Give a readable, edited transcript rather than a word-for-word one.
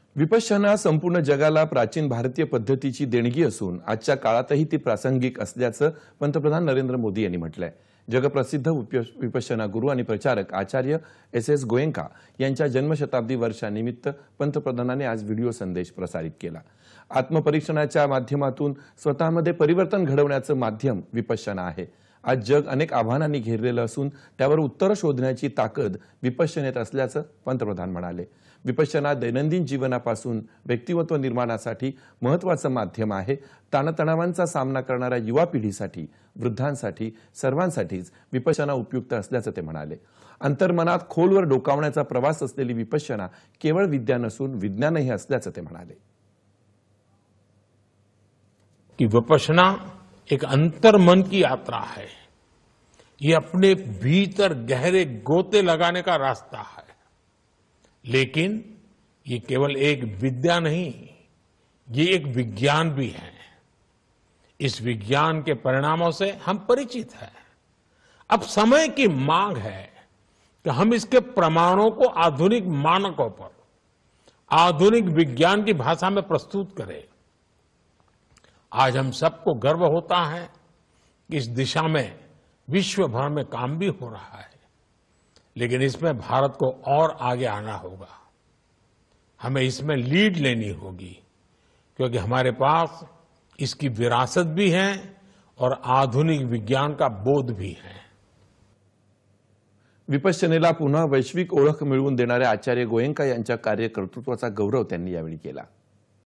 विपश्यना संपूर्ण जगाला प्राचीन भारतीय पद्धतीची देणगी असून आजच्या काळातही ती प्रासंगिक असल्याचं पंतप्रधान नरेंद्र मोदी यांनी म्हटलंय। जगप्रसिद्ध विपश्यना गुरु आणि प्रचारक आचार्य एस गोयंका यांच्या जन्मशताब्दी वर्षानिमित्त पंतप्रधानांनी आज व्हिडिओ संदेश प्रसारित केला। आत्मपरीक्षणाच्या माध्यमातून स्वतःमध्ये परिवर्तन घडवण्याचं माध्यम विपश्यना आहे। आज जग अनेक आव्हानांनी घेरलेलं असून त्यावर उत्तर शोधण्याची ताकद विपश्यनेत असल्याचं पंतप्रधान म्हणाले। विपश्यना दैनंदिन जीवनापासून व्यक्तिमत्व निर्माणासाठी महत्त्वाचं माध्यम आहे। ताणतणावांचा सामना करणाऱ्या युवा पिढीसाठी, वृद्धांसाठी, सर्वांसाठीच विपश्यना उपयुक्त असल्याचं ते म्हणाले। अंतर्मनात खोलवर डोकावण्याचा प्रवास असलेली विपश्यना केवळ विद्या नसून विज्ञानही असल्याचं ते म्हणाले। कि विपश्यना एक अंतर्मन की यात्रा है। ये अपने भीतर गहरे गोते लगाने का रास्ता है, लेकिन ये केवल एक विद्या नहीं, ये एक विज्ञान भी है। इस विज्ञान के परिणामों से हम परिचित हैं। अब समय की मांग है कि हम इसके प्रमाणों को आधुनिक मानकों पर, आधुनिक विज्ञान की भाषा में प्रस्तुत करें। आज हम सबको गर्व होता है कि इस दिशा में विश्व भर में काम भी हो रहा है, लेकिन इसमें भारत को और आगे आना होगा। हमें इसमें लीड लेनी होगी, क्योंकि हमारे पास इसकी विरासत भी है और आधुनिक विज्ञान का बोध भी है। विपश्यनेला पुन्हा वैश्विक ओळख मिळवून देणाऱ्या आचार्य गोयंका यांच्या कार्यकर्तृत्वाचा गौरव त्यांनी यावेळी केला।